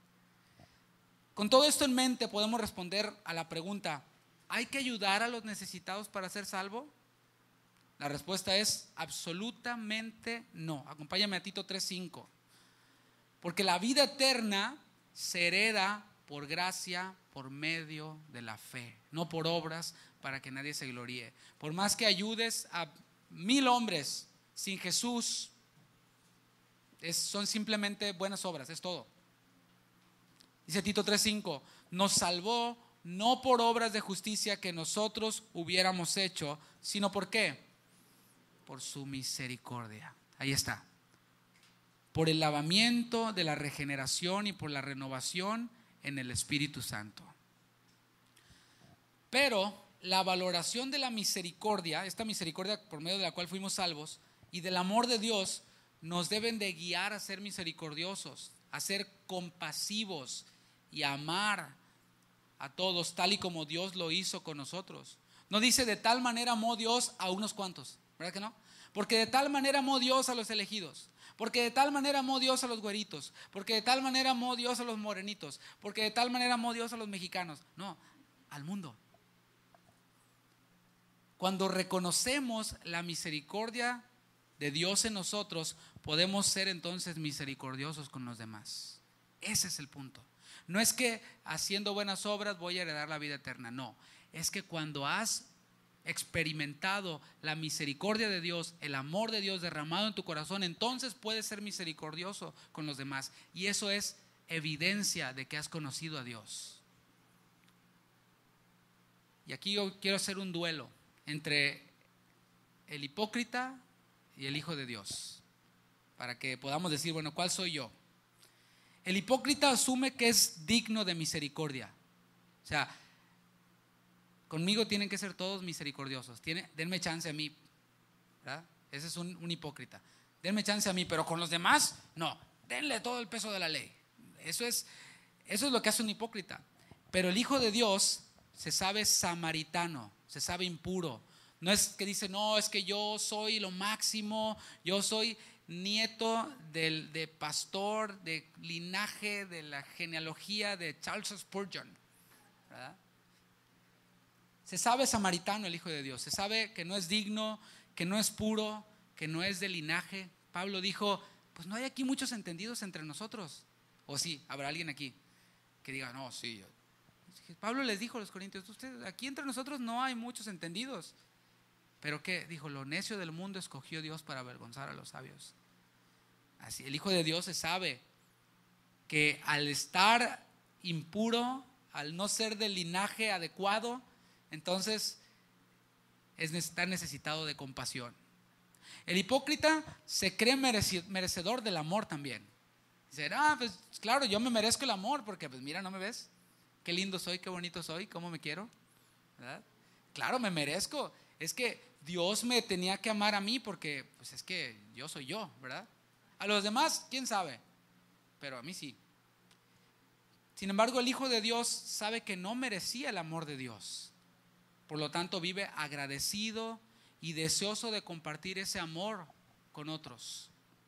Con todo esto en mente podemos responder a la pregunta, ¿hay que ayudar a los necesitados para ser salvo? La respuesta es absolutamente no. Acompáñame a Tito tres cinco. Porque la vida eterna se hereda por gracia, por medio de la fe, no por obras para que nadie se gloríe. Por más que ayudes a mil hombres sin Jesús, es, son simplemente buenas obras, es todo. Dice Tito tres cinco, nos salvó no por obras de justicia que nosotros hubiéramos hecho, sino por qué, por su misericordia. Ahí está. Por el lavamiento de la regeneración y por la renovación en el Espíritu Santo. Pero la valoración de la misericordia, esta misericordia por medio de la cual fuimos salvos, y del amor de Dios, nos deben de guiar a ser misericordiosos, a ser compasivos y a amar a todos tal y como Dios lo hizo con nosotros. No dice de tal manera amó Dios a unos cuantos, ¿verdad que no? Porque de tal manera amó Dios a los elegidos, porque de tal manera amó Dios a los güeritos, porque de tal manera amó Dios a los morenitos, porque de tal manera amó Dios a los mexicanos. No, al mundo. Cuando reconocemos la misericordia de Dios en nosotros, podemos ser entonces misericordiosos con los demás. Ese es el punto. No es que haciendo buenas obras voy a heredar la vida eterna, no. Es que cuando has experimentado la misericordia de Dios, el amor de Dios derramado en tu corazón, entonces puedes ser misericordioso con los demás. Y eso es evidencia de que has conocido a Dios. Y aquí yo quiero hacer un duelo entre el hipócrita y el Hijo de Dios, para que podamos decir, bueno, ¿cuál soy yo? El hipócrita asume que es digno de misericordia. O sea, conmigo tienen que ser todos misericordiosos. Tiene, denme chance a mí, ¿verdad? Ese es un, un hipócrita. Denme chance a mí, pero con los demás, no. Denle todo el peso de la ley. Eso es, eso es lo que hace un hipócrita. Pero el Hijo de Dios se sabe samaritano, se sabe impuro. No es que dice, no, es que yo soy lo máximo, yo soy nieto del, de pastor, de linaje, de la genealogía de Charles Spurgeon. ¿verdad? Se sabe samaritano el Hijo de Dios, se sabe que no es digno, que no es puro, que no es de linaje. Pablo dijo, pues no hay aquí muchos entendidos entre nosotros. O sí, habrá alguien aquí que diga, no, sí. Pablo les dijo a los corintios, ustedes, aquí entre nosotros no hay muchos entendidos. Pero ¿qué? Dijo, lo necio del mundo escogió Dios para avergonzar a los sabios. Así, el Hijo de Dios se sabe que al estar impuro, al no ser del linaje adecuado, entonces es estar necesitado de compasión. El hipócrita se cree merecedor del amor también. Dice, ah, pues claro, yo me merezco el amor porque pues mira, ¿no me ves? Qué lindo soy, qué bonito soy, cómo me quiero, ¿verdad? Claro, me merezco. Es que Dios me tenía que amar a mí porque pues es que yo soy yo, ¿verdad? A los demás, quién sabe, pero a mí sí. Sin embargo, el Hijo de Dios sabe que no merecía el amor de Dios. Por lo tanto, vive agradecido y deseoso de compartir ese amor con otros.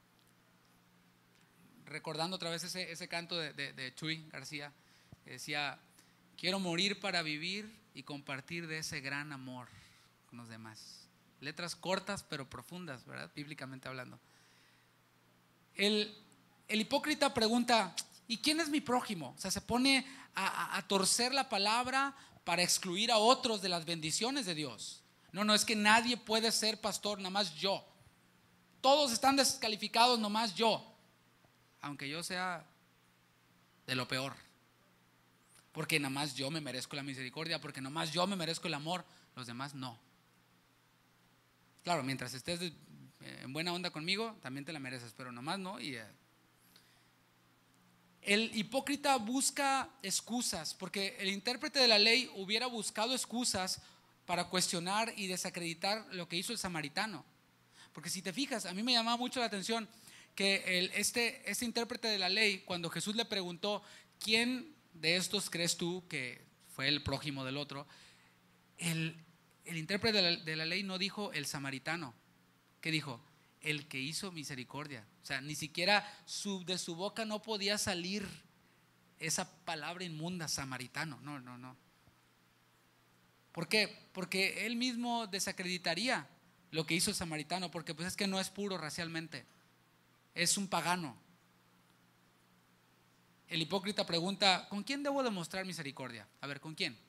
Recordando otra vez ese, ese canto de, de, de Chuy García, que decía, quiero morir para vivir y compartir de ese gran amor con los demás. Letras cortas pero profundas, ¿verdad? Bíblicamente hablando. El, el hipócrita pregunta, ¿y quién es mi prójimo? O sea, se pone a, a, a torcer la palabra para excluir a otros de las bendiciones de Dios. No, no, es que nadie puede ser pastor, nada más yo. Todos están descalificados, nada más yo. Aunque yo sea de lo peor. Porque nada más yo me merezco la misericordia, porque nada más yo me merezco el amor, los demás no. Claro, mientras estés de, eh, en buena onda conmigo, también te la mereces, pero nada más no. Y, eh. El hipócrita busca excusas, porque el intérprete de la ley hubiera buscado excusas para cuestionar y desacreditar lo que hizo el samaritano. Porque si te fijas, a mí me llamaba mucho la atención que el, este, este intérprete de la ley, cuando Jesús le preguntó, ¿quién de estos crees tú que fue el prójimo del otro? El, el intérprete de la, de la ley no dijo el samaritano. ¿Qué dijo? El que hizo misericordia. O sea, ni siquiera su, de su boca no podía salir esa palabra inmunda, samaritano. No, no, no. ¿Por qué? Porque él mismo desacreditaría lo que hizo el samaritano, porque pues es que no es puro racialmente, es un pagano. El hipócrita pregunta, ¿con quién debo demostrar misericordia? A ver, ¿con quién?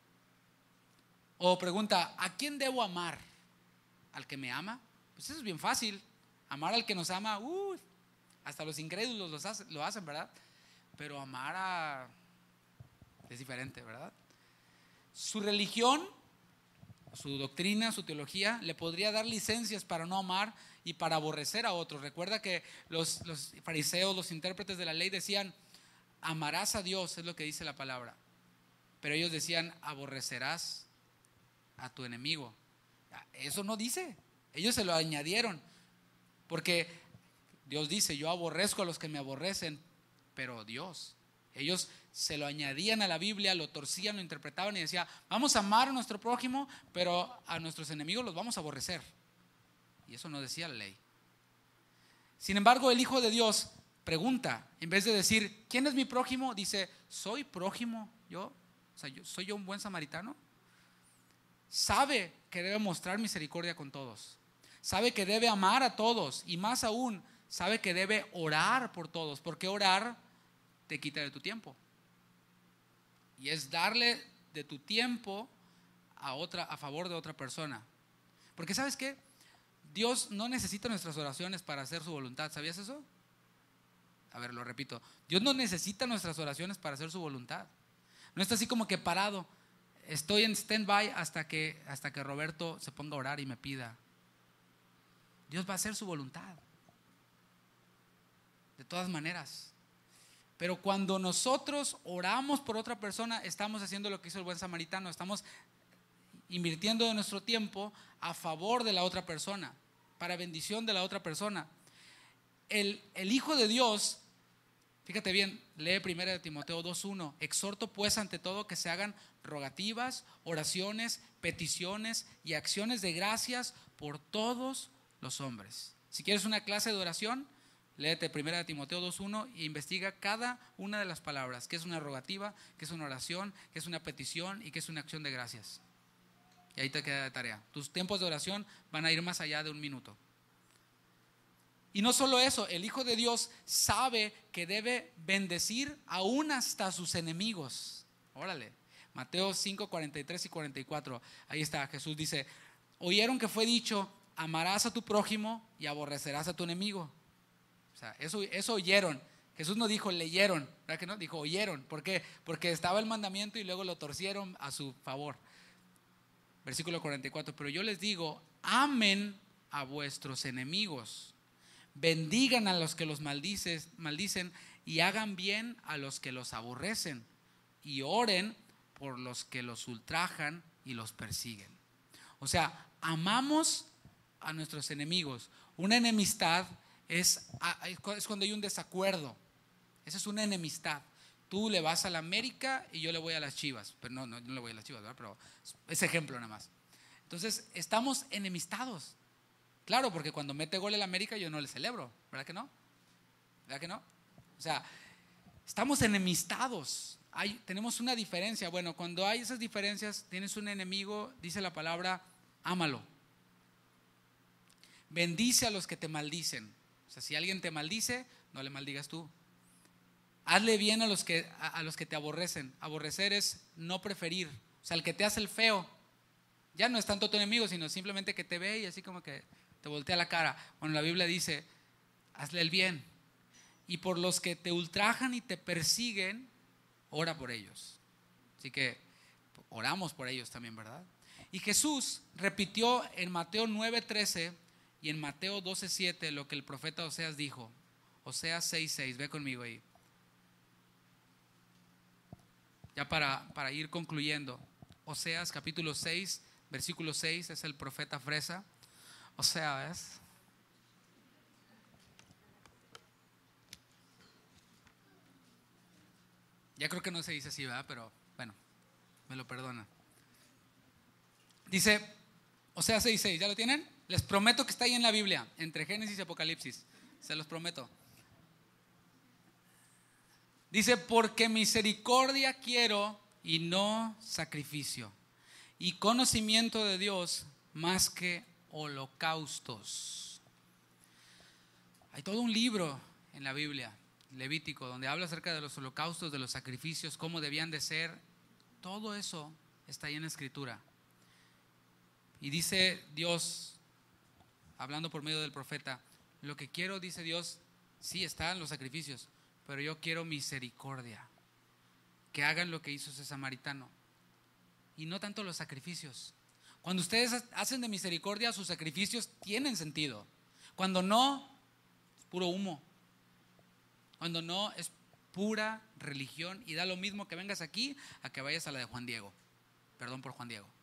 O pregunta, ¿a quién debo amar? ¿Al que me ama? Pues eso es bien fácil. Amar al que nos ama, uh, hasta los incrédulos lo hacen, lo hacen, ¿verdad? Pero amar a... es diferente, ¿verdad? Su religión, su doctrina, su teología le podría dar licencias para no amar y para aborrecer a otros. Recuerda que los, los fariseos, los intérpretes de la ley decían, amarás a Dios, es lo que dice la palabra. Pero ellos decían, aborrecerás a tu enemigo. Eso no dice, ellos se lo añadieron, porque Dios dice, yo aborrezco a los que me aborrecen, pero Dios, ellos se lo añadían a la Biblia, lo torcían, lo interpretaban y decían, vamos a amar a nuestro prójimo, pero a nuestros enemigos los vamos a aborrecer. Y eso no decía la ley. Sin embargo, el Hijo de Dios pregunta, en vez de decir, ¿quién es mi prójimo? Dice, ¿soy prójimo yo? O sea, yo, ¿soy yo un buen samaritano? Sabe que debe mostrar misericordia con todos. Sabe que debe amar a todos. Y más aún, sabe que debe orar por todos. Porque orar te quita de tu tiempo. Y es darle de tu tiempo a, otra, a favor de otra persona. Porque ¿sabes qué? Dios no necesita nuestras oraciones para hacer su voluntad. ¿Sabías eso? A ver, lo repito. Dios no necesita nuestras oraciones para hacer su voluntad. No está así como que parado. Estoy en stand-by hasta que, hasta que Roberto se ponga a orar y me pida. Dios va a hacer su voluntad. De todas maneras. Pero cuando nosotros oramos por otra persona, estamos haciendo lo que hizo el buen samaritano. Estamos invirtiendo de nuestro tiempo a favor de la otra persona, para bendición de la otra persona. El, el Hijo de Dios, fíjate bien, lee primera de Timoteo dos uno. Exhorto pues ante todo que se hagan rogativas, oraciones, peticiones y acciones de gracias por todos los hombres. Si quieres una clase de oración, Léete primera de Timoteo dos uno e investiga cada una de las palabras, qué es una rogativa, qué es una oración, qué es una petición y qué es una acción de gracias. Y ahí te queda de tarea. Tus tiempos de oración van a ir más allá de un minuto. Y no solo eso, el Hijo de Dios sabe que debe bendecir aún hasta sus enemigos. Órale, Mateo cinco, cuarenta y tres y cuarenta y cuatro. Ahí está, Jesús dice: oyeron que fue dicho, amarás a tu prójimo y aborrecerás a tu enemigo. O sea, eso, eso oyeron. Jesús no dijo leyeron, ¿verdad que no? Dijo oyeron. ¿Por qué? Porque estaba el mandamiento y luego lo torcieron a su favor. Versículo cuarenta y cuatro. Pero yo les digo, amen a vuestros enemigos, bendigan a los que los maldices, maldicen y hagan bien a los que los aborrecen y oren por los que los ultrajan y los persiguen. O sea, amamos a nuestros enemigos. Una enemistad es, es cuando hay un desacuerdo. Esa es una enemistad. Tú le vas a la América y yo le voy a las Chivas. Pero no, no, no le voy a las Chivas, ¿verdad? Pero es ejemplo nada más. Entonces, estamos enemistados. Claro, porque cuando mete gol el América yo no le celebro, ¿verdad que no? ¿Verdad que no? O sea, estamos enemistados. Hay, tenemos una diferencia. Bueno, cuando hay esas diferencias, tienes un enemigo, dice la palabra, ámalo. Bendice a los que te maldicen. O sea, si alguien te maldice, no le maldigas tú. Hazle bien a los que, a, a los que te aborrecen. Aborrecer es no preferir. O sea, el que te hace el feo, ya no es tanto tu enemigo, sino simplemente que te ve y así como que te voltea la cara. Bueno, la Biblia dice, hazle el bien. Y por los que te ultrajan y te persiguen, ora por ellos. Así que oramos por ellos también, ¿verdad? Y Jesús repitió en Mateo nueve trece y en Mateo doce siete lo que el profeta Oseas dijo. Oseas seis seis, ve conmigo ahí. Ya para, para ir concluyendo. Oseas capítulo seis, versículo seis, es el profeta fresa. Oseas. Ya creo que no se dice así, ¿verdad? Pero bueno, me lo perdona. Dice, Oseas seis seis, ¿ya lo tienen? Les prometo que está ahí en la Biblia, entre Génesis y Apocalipsis. Se los prometo. Dice, porque misericordia quiero y no sacrificio, y conocimiento de Dios más que holocaustos. Hay todo un libro en la Biblia, Levítico, donde habla acerca de los holocaustos, de los sacrificios, cómo debían de ser. Todo eso está ahí en la Escritura. Y dice Dios, hablando por medio del profeta, lo que quiero, dice Dios, sí están los sacrificios, pero yo quiero misericordia. Que hagan lo que hizo ese samaritano. Y no tanto los sacrificios. Cuando ustedes hacen de misericordia, sus sacrificios tienen sentido. Cuando no, es puro humo. Cuando no, es pura religión. Y da lo mismo que vengas aquí a que vayas a la de Juan Diego. Perdón por Juan Diego.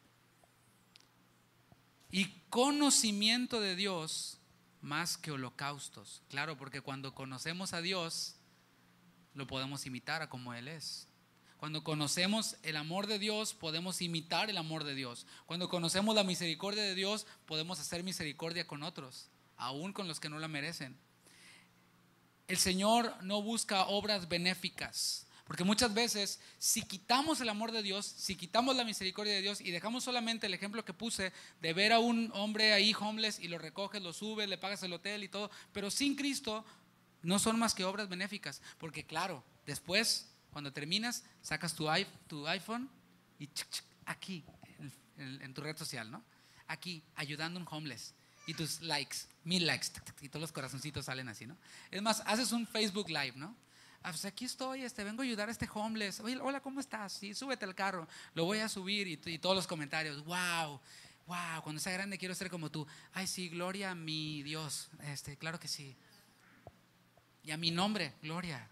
Y conocimiento de Dios más que holocaustos. Claro, porque cuando conocemos a Dios, lo podemos imitar a como Él es. Cuando conocemos el amor de Dios, podemos imitar el amor de Dios. Cuando conocemos la misericordia de Dios, podemos hacer misericordia con otros, aún con los que no la merecen. El Señor no busca obras benéficas, porque muchas veces, si quitamos el amor de Dios, si quitamos la misericordia de Dios y dejamos solamente el ejemplo que puse de ver a un hombre ahí homeless y lo recoges, lo subes, le pagas el hotel y todo, pero sin Cristo no son más que obras benéficas, porque claro, después cuando terminas sacas tu, tu iPhone y chic, chic, aquí en, en, en tu red social, ¿no? Aquí ayudando a un homeless y tus likes, mil likes y todos los corazoncitos salen así, ¿no? Es más, haces un Facebook Live, ¿no? Ah, pues aquí estoy, este, vengo a ayudar a este homeless. Oye, hola, ¿cómo estás? Sí, súbete al carro, lo voy a subir y, y todos los comentarios, wow, wow, cuando sea grande quiero ser como tú. Ay, sí, gloria a mi Dios, este, claro que sí. Y a mi nombre, gloria.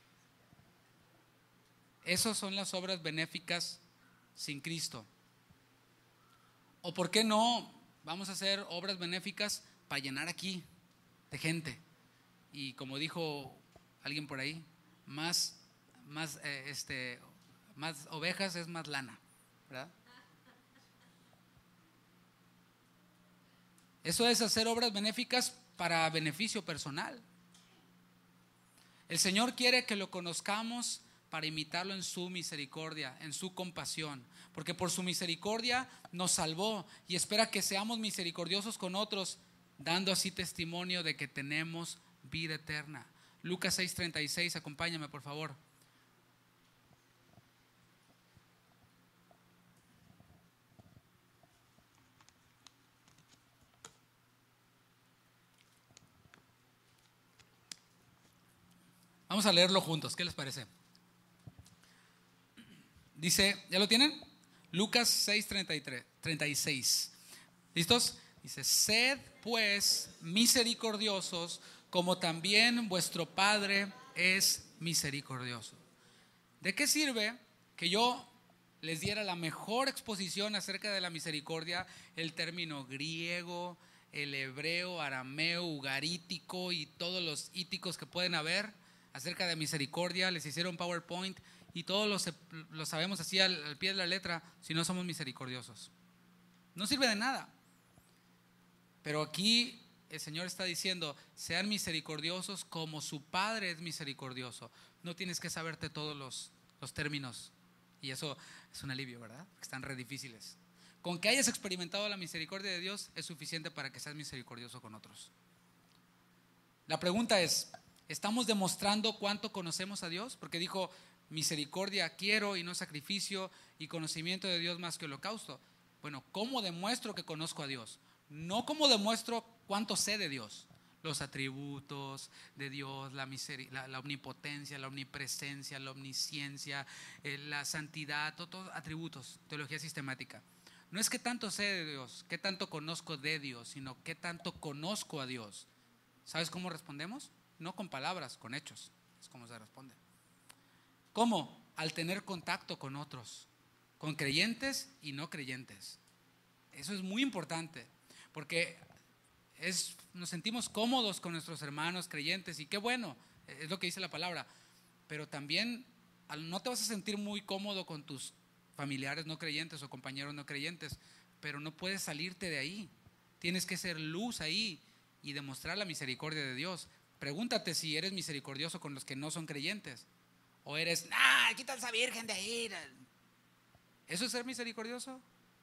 Esas son las obras benéficas sin Cristo. ¿O por qué no vamos a hacer obras benéficas para llenar aquí de gente? Y como dijo alguien por ahí, más, más, eh, este, más ovejas es más lana, ¿verdad? Eso es hacer obras benéficas para beneficio personal. El Señor quiere que lo conozcamos para imitarlo en su misericordia, en su compasión, porque por su misericordia nos salvó y espera que seamos misericordiosos con otros, dando así testimonio de que tenemos vida eterna. Lucas seis treinta y seis, acompáñame por favor. Vamos a leerlo juntos, ¿qué les parece? Dice, ¿ya lo tienen? Lucas seis treinta y tres, treinta y seis. ¿Listos? Dice, sed pues misericordiosos como también vuestro Padre es misericordioso. ¿De qué sirve que yo les diera la mejor exposición acerca de la misericordia, el término griego, el hebreo, arameo, ugarítico y todos los íticos que pueden haber acerca de misericordia? Les hicieron PowerPoint y todos los, lo sabemos así al, al pie de la letra si no somos misericordiosos. No sirve de nada. Pero aquí el Señor está diciendo, sean misericordiosos como su Padre es misericordioso. No tienes que saberte todos los, los términos. Y eso es un alivio, ¿verdad? Que están re difíciles. Con que hayas experimentado la misericordia de Dios es suficiente para que seas misericordioso con otros. La pregunta es, ¿estamos demostrando cuánto conocemos a Dios? Porque dijo, misericordia quiero y no sacrificio, y conocimiento de Dios más que holocausto. Bueno, ¿cómo demuestro que conozco a Dios? No cómo demuestro cuánto sé de Dios, los atributos de Dios, la, miseri- la, la omnipotencia, la omnipresencia, la omnisciencia, eh, la santidad, todos todo atributos, teología sistemática. No es qué tanto sé de Dios, qué tanto conozco de Dios, sino qué tanto conozco a Dios. ¿Sabes cómo respondemos? No con palabras, con hechos, es como se responde. ¿Cómo? Al tener contacto con otros, con creyentes y no creyentes. Eso es muy importante, porque es, nos sentimos cómodos con nuestros hermanos creyentes y qué bueno, es lo que dice la palabra, pero también no te vas a sentir muy cómodo con tus familiares no creyentes o compañeros no creyentes, pero no puedes salirte de ahí. Tienes que ser luz ahí y demostrar la misericordia de Dios. Pregúntate si eres misericordioso con los que no son creyentes, o eres, ¡ah, quita esa virgen de ahí! ¿Eso es ser misericordioso?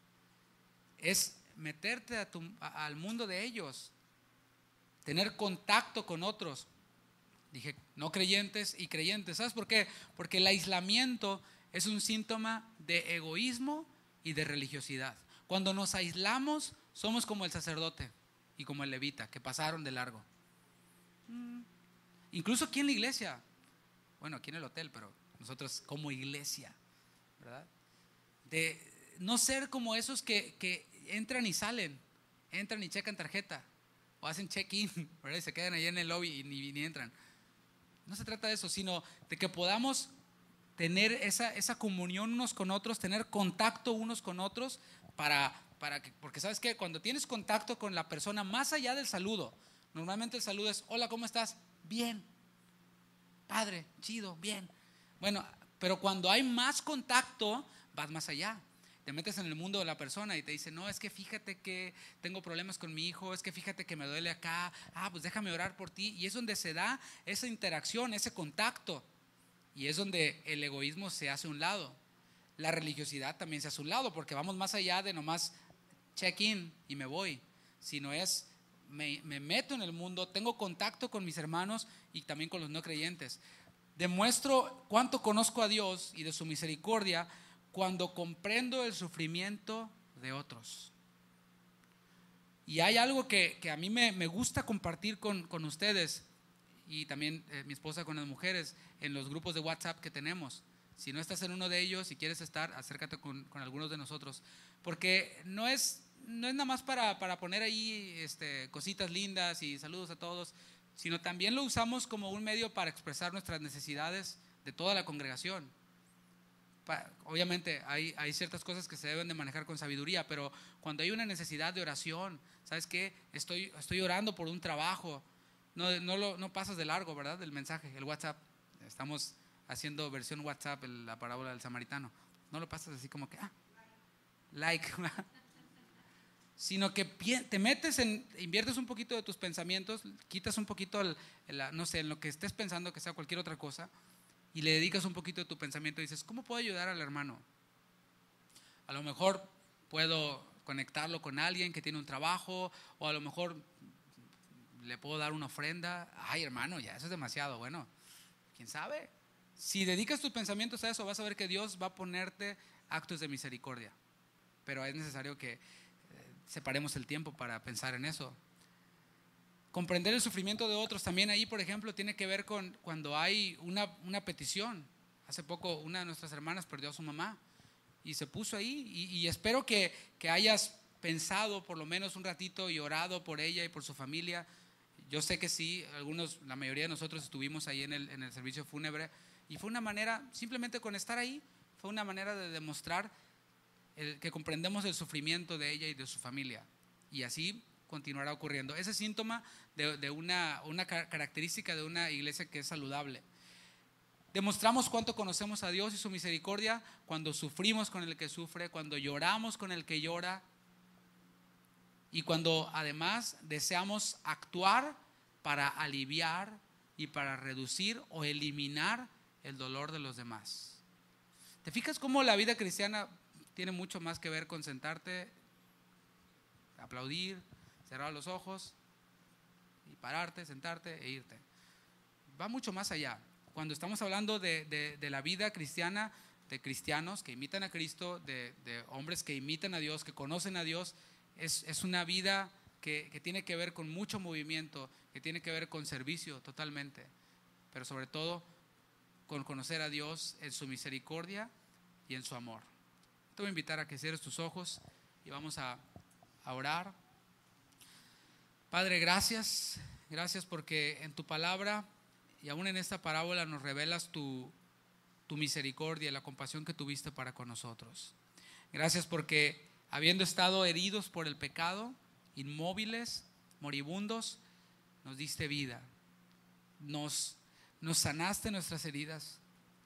Es meterte a tu, a, al mundo de ellos, tener contacto con otros. Dije, no creyentes y creyentes. ¿Sabes por qué? Porque el aislamiento es un síntoma de egoísmo y de religiosidad. Cuando nos aislamos, somos como el sacerdote y como el levita, que pasaron de largo. Mm. Incluso aquí en la iglesia, bueno, aquí en el hotel, pero nosotros como iglesia, ¿verdad? De no ser como esos que, que entran y salen, entran y checan tarjeta, o hacen check-in, ¿verdad? Y se quedan ahí en el lobby y ni, ni entran. No se trata de eso, sino de que podamos tener esa, esa comunión unos con otros, tener contacto unos con otros, para, para que, porque sabes que cuando tienes contacto con la persona, más allá del saludo, normalmente el saludo es, hola, ¿cómo estás? Bien, padre, chido, bien. Bueno, pero cuando hay más contacto, vas más allá. Te metes en el mundo de la persona y te dice, no, es que fíjate que tengo problemas con mi hijo, es que fíjate que me duele acá, ah, pues déjame orar por ti. Y es donde se da esa interacción, ese contacto. Y es donde el egoísmo se hace a un lado. La religiosidad también se hace a un lado, porque vamos más allá de nomás check-in y me voy. Sino es, me, me meto en el mundo, tengo contacto con mis hermanos y también con los no creyentes. Demuestro cuánto conozco a Dios y de su misericordia cuando comprendo el sufrimiento de otros. Y hay algo que, que a mí me, me gusta compartir con, con ustedes, y también eh, mi esposa con las mujeres, en los grupos de WhatsApp que tenemos. Si no estás en uno de ellos, si quieres estar, acércate con, con algunos de nosotros, porque no es, no es nada más para, para poner ahí este, cositas lindas y saludos a todos, sino también lo usamos como un medio para expresar nuestras necesidades de toda la congregación. Pa, obviamente hay, hay ciertas cosas que se deben de manejar con sabiduría, pero cuando hay una necesidad de oración, ¿sabes qué? Estoy, estoy orando por un trabajo. No, no, lo, no pasas de largo, ¿verdad? El mensaje, el WhatsApp. Estamos haciendo versión WhatsApp, la parábola del samaritano. No lo pasas así como que, ah, like. sino que te metes en, inviertes un poquito de tus pensamientos, quitas un poquito, el, el, no sé, en lo que estés pensando, que sea cualquier otra cosa, y le dedicas un poquito de tu pensamiento y dices, ¿cómo puedo ayudar al hermano? A lo mejor puedo conectarlo con alguien que tiene un trabajo, o a lo mejor le puedo dar una ofrenda. Ay, hermano, ya eso es demasiado. Bueno, ¿quién sabe? Si dedicas tus pensamientos a eso, vas a ver que Dios va a ponerte actos de misericordia. Pero es necesario que separemos el tiempo para pensar en eso. Comprender el sufrimiento de otros también ahí, por ejemplo, tiene que ver con cuando hay una, una petición. Hace poco una de nuestras hermanas perdió a su mamá y se puso ahí, y, y espero que, que hayas pensado por lo menos un ratito y orado por ella y por su familia. Yo sé que sí, algunos, la mayoría de nosotros estuvimos ahí en el, en el servicio fúnebre, y fue una manera, simplemente con estar ahí, fue una manera de demostrar el, que comprendemos el sufrimiento de ella y de su familia, y así continuará ocurriendo. Ese síntoma de, de una, una característica de una iglesia que es saludable. Demostramos cuánto conocemos a Dios y su misericordia cuando sufrimos con el que sufre, cuando lloramos con el que llora, y cuando además deseamos actuar para aliviar y para reducir o eliminar el dolor de los demás. ¿Te fijas cómo la vida cristiana tiene mucho más que ver con sentarte, aplaudir, cerrar los ojos y pararte, sentarte e irte? Va mucho más allá. Cuando estamos hablando de, de, de la vida cristiana, de cristianos que imitan a Cristo, de, de hombres que imitan a Dios, que conocen a Dios, es, es una vida que, que tiene que ver con mucho movimiento, que tiene que ver con servicio totalmente, pero sobre todo con conocer a Dios en su misericordia y en su amor. Te voy a invitar a que cierres tus ojos y vamos a, a orar. Padre, gracias, gracias porque en tu palabra y aún en esta parábola nos revelas tu, tu misericordia y la compasión que tuviste para con nosotros. Gracias porque habiendo estado heridos por el pecado, inmóviles, moribundos, nos diste vida, nos, nos sanaste nuestras heridas,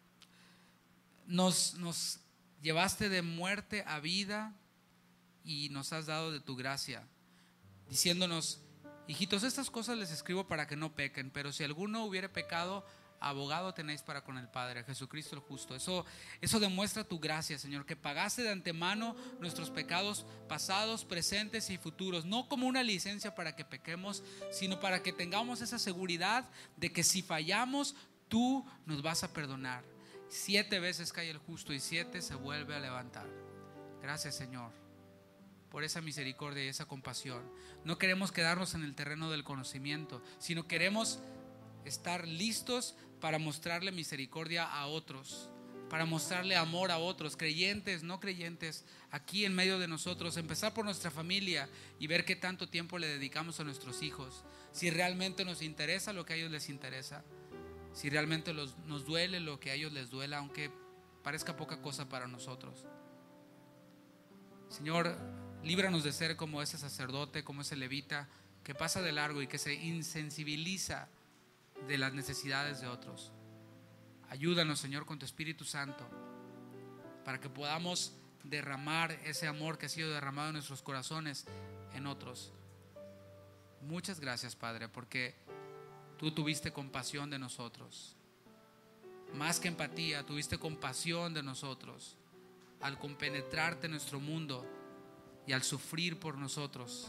nos, nos llevaste de muerte a vida y nos has dado de tu gracia, diciéndonos: hijitos, estas cosas les escribo para que no pequen, pero si alguno hubiere pecado, abogado tenéis para con el Padre, Jesucristo el justo. Eso, eso demuestra tu gracia, Señor, que pagaste de antemano nuestros pecados pasados, presentes y futuros, no como una licencia para que pequemos, sino para que tengamos esa seguridad de que si fallamos, tú nos vas a perdonar. Siete veces cae el justo y siete se vuelve a levantar. Gracias, Señor, por esa misericordia y esa compasión. No queremos quedarnos en el terreno del conocimiento, sino queremos estar listos para mostrarle misericordia a otros, para mostrarle amor a otros, creyentes, no creyentes, aquí en medio de nosotros. Empezar por nuestra familia y ver qué tanto tiempo le dedicamos a nuestros hijos, si realmente nos interesa lo que a ellos les interesa, si realmente los, nos duele lo que a ellos les duela, aunque parezca poca cosa para nosotros. Señor, líbranos de ser como ese sacerdote, como ese levita que pasa de largo y que se insensibiliza de las necesidades de otros. Ayúdanos, Señor, con tu Espíritu Santo, para que podamos derramar ese amor que ha sido derramado en nuestros corazones en otros. Muchas gracias, Padre, porque tú tuviste compasión de nosotros. Más que empatía, tuviste compasión de nosotros al compenetrarte en nuestro mundo y al sufrir por nosotros.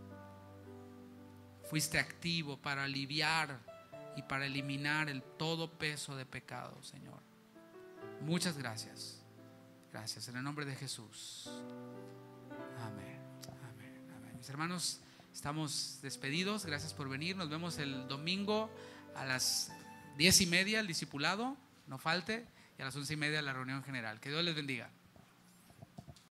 Fuiste activo para aliviar y para eliminar el todo peso de pecado, Señor. Muchas gracias. Gracias en el nombre de Jesús. Amén. Amén. Amén. Mis hermanos, estamos despedidos. Gracias por venir. Nos vemos el domingo a las diez y media el discipulado, no falte, y a las once y media la reunión general. Que Dios les bendiga.